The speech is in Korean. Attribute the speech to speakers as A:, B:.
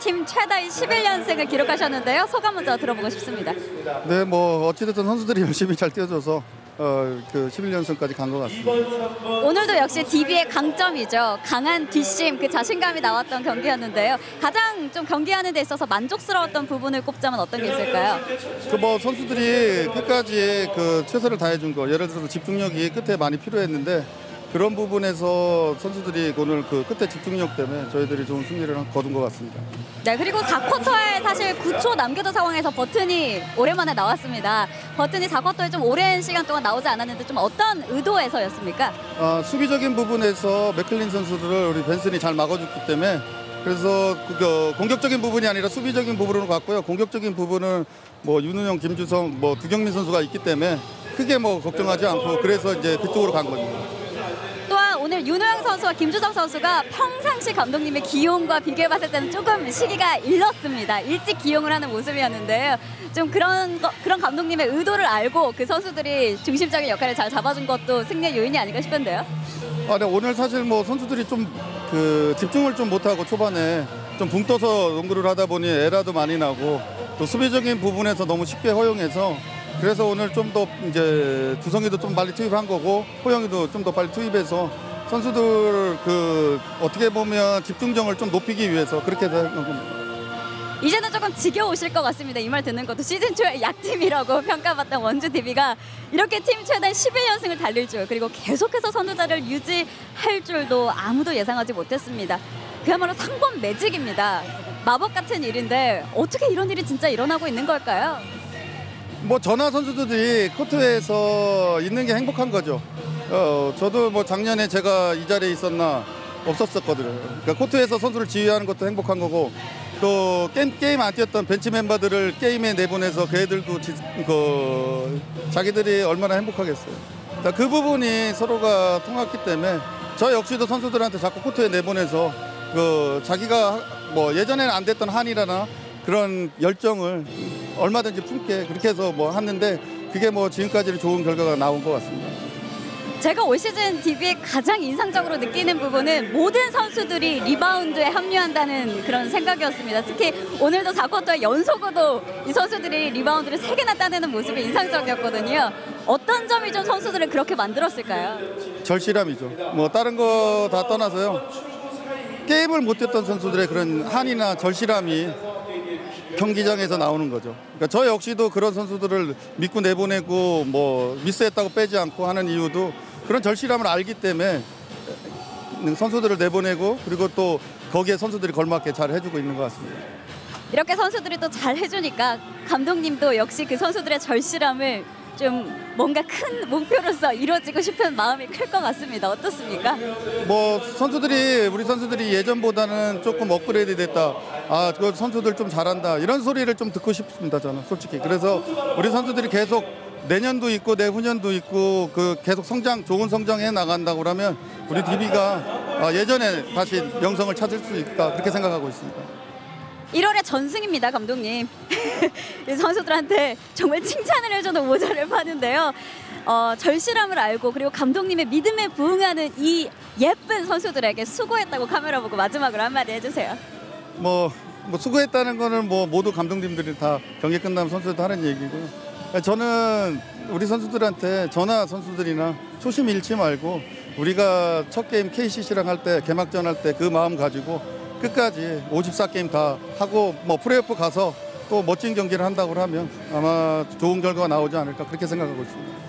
A: 팀 최다의 11연승을 기록하셨는데요. 소감 먼저 들어보고 싶습니다.
B: 네, 뭐 어찌됐든 선수들이 열심히 잘 뛰어줘서 그 11연승까지 간 것 같습니다.
A: 오늘도 역시 DB의 강점이죠. 강한 뒷심, 그 자신감이 나왔던 경기였는데요. 가장 좀 경기하는 데 있어서 만족스러웠던 부분을 꼽자면 어떤 게 있을까요?
B: 뭐 선수들이 끝까지 그 최선을 다해준 거, 예를 들어서 집중력이 끝에 많이 필요했는데 그런 부분에서 선수들이 오늘 그 끝에 집중력 때문에 저희들이 좋은 승리를 거둔 것 같습니다.
A: 네, 그리고 4쿼터에 사실 9초 남겨둔 상황에서 버튼이 오랜만에 나왔습니다. 버튼이 4쿼터에 좀 오랜 시간 동안 나오지 않았는데 좀 어떤 의도에서였습니까?
B: 수비적인 부분에서 맥클린 선수들을 우리 벤슨이 잘 막아줬기 때문에 그래서 공격적인 부분이 아니라 수비적인 부분으로 갔고요. 공격적인 부분은 뭐 윤은영, 김주성, 뭐 두경민 선수가 있기 때문에 크게 뭐 걱정하지 않고 그래서 이제 그쪽으로 간 겁니다.
A: 또한 오늘 윤호영 선수와 김주성 선수가 평상시 감독님의 기용과 비교해봤을 때는 조금 시기가 일렀습니다. 일찍 기용을 하는 모습이었는데요. 좀 그런 감독님의 의도를 알고 그 선수들이 중심적인 역할을 잘 잡아준 것도 승리의 요인이 아닐까 싶은데요.
B: 네, 오늘 사실 뭐 선수들이 좀 집중을 좀 못하고 초반에 좀 붕 떠서 농구를 하다 보니 에러도 많이 나고 또 수비적인 부분에서 너무 쉽게 허용해서 그래서 오늘 좀 더 이제 주성이도 좀 빨리 투입한 거고 호영이도 좀 더 빨리 투입해서 선수들 어떻게 보면 집중력을 좀 높이기 위해서 그렇게 된 겁니다.
A: 이제는 조금 지겨우실 것 같습니다. 이 말 듣는 것도 시즌 초에 약팀이라고 평가받던 원주 DB가 이렇게 팀 최단 11연승을 달릴 줄 그리고 계속해서 선두자를 유지할 줄도 아무도 예상하지 못했습니다. 그야말로 상범 매직입니다. 마법 같은 일인데 어떻게 이런 일이 진짜 일어나고 있는 걸까요?
B: 뭐 전화 선수들이 코트에서 있는 게 행복한 거죠. 저도 뭐 작년에 제가 이 자리에 있었나 없었거든요. 그러니까 코트에서 선수를 지휘하는 것도 행복한 거고 또 게임 안 뛰었던 벤치 멤버들을 게임에 내보내서 그 애들도 자기들이 얼마나 행복하겠어요. 그 부분이 서로가 통했기 때문에 저 역시도 선수들한테 자꾸 코트에 내보내서 자기가 뭐 예전에는 안 됐던 한이라나 그런 열정을 얼마든지 품게 그렇게 해서 뭐 하는데 그게 뭐 지금까지는 좋은 결과가 나온 것 같습니다.
A: 제가 올 시즌 DB에 가장 인상적으로 느끼는 부분은 모든 선수들이 리바운드에 합류한다는 그런 생각이었습니다. 특히 오늘도 4쿼터에 연속으로 이 선수들이 리바운드를 3개나 따내는 모습이 인상적이었거든요. 어떤 점이 좀 선수들을 그렇게 만들었을까요?
B: 절실함이죠. 뭐 다른 거 다 떠나서요. 게임을 못 뛰었던 선수들의 그런 한이나 절실함이 경기장에서 나오는 거죠. 그러니까 저 역시도 그런 선수들을 믿고 내보내고 뭐 미스했다고 빼지 않고 하는 이유도 그런 절실함을 알기 때문에 선수들을 내보내고 그리고 또 거기에 선수들이 걸맞게 잘 해주고 있는 것 같습니다.
A: 이렇게 선수들이 또 잘 해주니까 감독님도 역시 그 선수들의 절실함을 좀 뭔가 큰 목표로서 이루어지고 싶은 마음이 클 것 같습니다. 어떻습니까?
B: 뭐 우리 선수들이 예전보다는 조금 업그레이드 됐다. 그 선수들 좀 잘한다. 이런 소리를 좀 듣고 싶습니다. 저는 솔직히. 그래서 우리 선수들이 계속 내년도 있고 내후년도 있고 계속 좋은 성장해 나간다고 그러면 우리 DB가 예전에 다시 명성을 찾을 수 있다. 그렇게 생각하고 있습니다.
A: 1월에 전승입니다, 감독님. 선수들한테 정말 칭찬을 해줘도 모자를 파는데요. 절실함을 알고 그리고 감독님의 믿음에 부응하는 이 예쁜 선수들에게 수고했다고 카메라 보고 마지막으로 한마디 해주세요.
B: 뭐 수고했다는 거는 뭐 모두 감독님들이 다 경기 끝나면 선수들도 하는 얘기고요. 저는 우리 선수들한테 전화 선수들이나 초심 잃지 말고 우리가 첫 게임 KCC랑 할 때 개막전 할 때 그 마음 가지고 끝까지 54게임 다 하고 뭐 플레이오프 가서 또 멋진 경기를 한다고 하면 아마 좋은 결과가 나오지 않을까 그렇게 생각하고 있습니다.